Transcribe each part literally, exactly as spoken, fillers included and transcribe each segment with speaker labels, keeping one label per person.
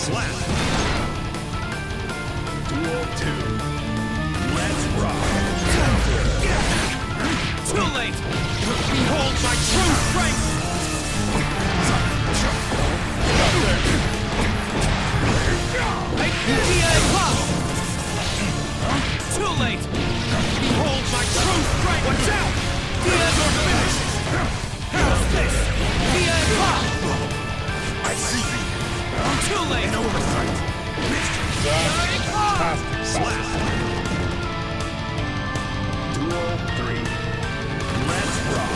Speaker 1: Slap. Duel two. Let's rock.
Speaker 2: Too late! Behold my true strength! I Too late! Behold my true strength! Watch out! Diego finish! How's this? Diego!
Speaker 1: I see you.
Speaker 2: Too late!
Speaker 1: An oversight. Slap. Duel three. Let's rock.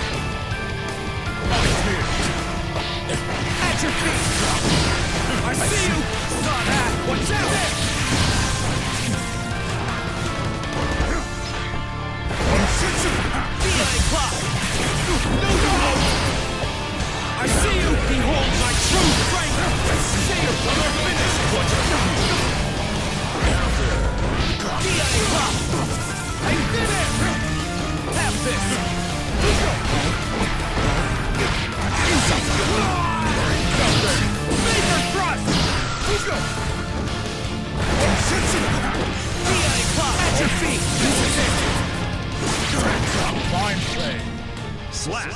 Speaker 2: At your feet! I see you! Saw that! Watch out! D I clock! No, no! I see you! Behold my true strength! See you! Another finish! Watch out! D I clock! I did it! Have this! Major thrust! Let's go! D I clock! At your feet! This is it!
Speaker 1: Fine play. Slap.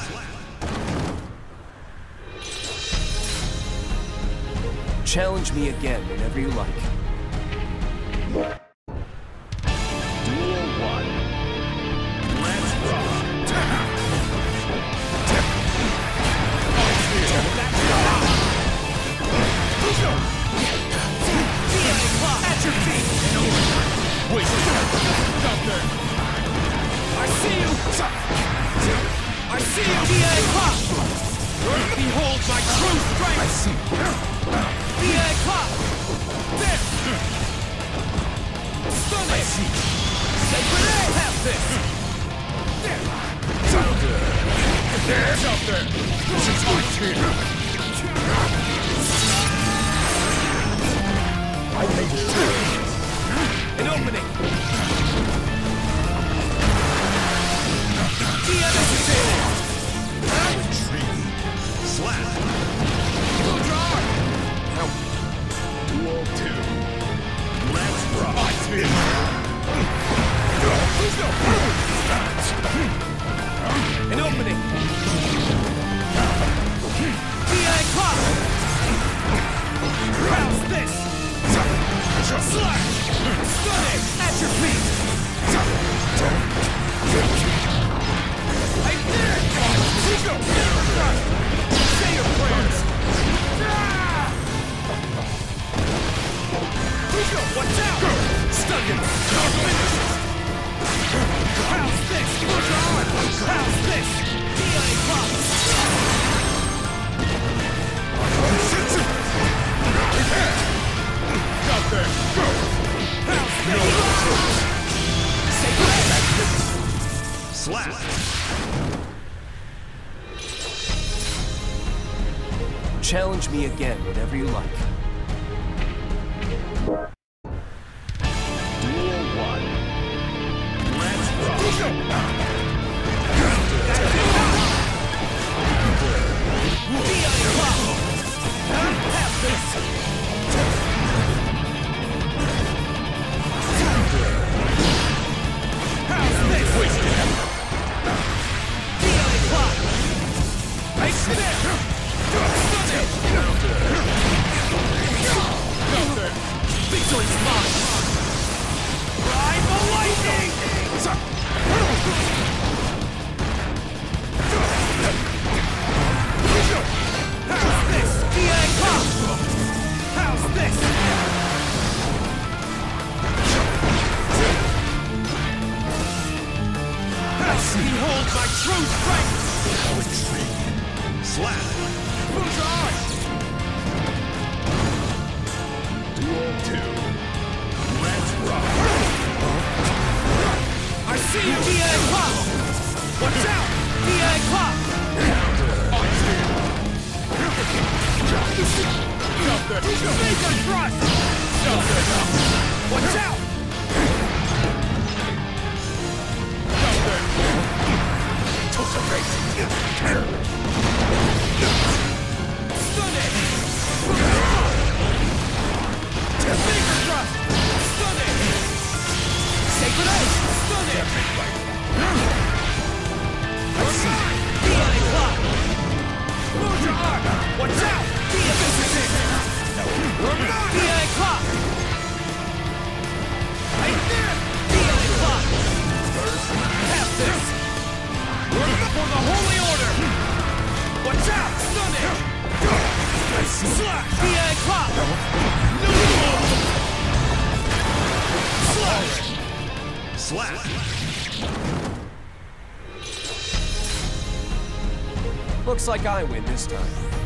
Speaker 3: Challenge me again whenever you like.
Speaker 1: Duel one. Let's rock.
Speaker 2: At your feet!
Speaker 1: Wait. Stop there.
Speaker 2: I see you! I see you! D I clock! Behold my true strength!
Speaker 1: I see.
Speaker 2: D I clock! There! Stun it!
Speaker 1: I see.
Speaker 2: Sacred A! Have this! There!
Speaker 1: Stop there. There. Stop there. This is my team. I made it.
Speaker 2: An opening! D I
Speaker 1: Intriguing. Slap.
Speaker 2: Go draw!
Speaker 1: Help. Duel two. Let's rock. I see.
Speaker 2: An opening! D I clock! How's this? Slash! Stun it! At your feet! I did it! Rico! Say your prayers! Rico, watch out! Stun him! Don't finish! How's this? Push on! How's this? D I clock!
Speaker 1: Stop there. Go.
Speaker 2: How's this?
Speaker 1: Slap.
Speaker 3: Challenge me again whenever you like.
Speaker 1: Duel one. Let's rock.
Speaker 2: D I clock! Have this! How's this?
Speaker 1: Wasted him.
Speaker 2: D I clock! Ice it in! Stun it! Victory's mine! Ride the lightning! How's this? D I clock! How's this? Behold my true strength!
Speaker 1: How intriguing. Slap.
Speaker 2: Who's on?
Speaker 1: Duel two. Let's rock.
Speaker 2: I see you, D I clock! Watch out! D I clock!
Speaker 1: Stop there.
Speaker 2: Major thrust!
Speaker 1: Stop there.
Speaker 2: Watch out!
Speaker 1: Stop there.
Speaker 2: Stun it!
Speaker 4: slap.
Speaker 3: Looks like I win this time.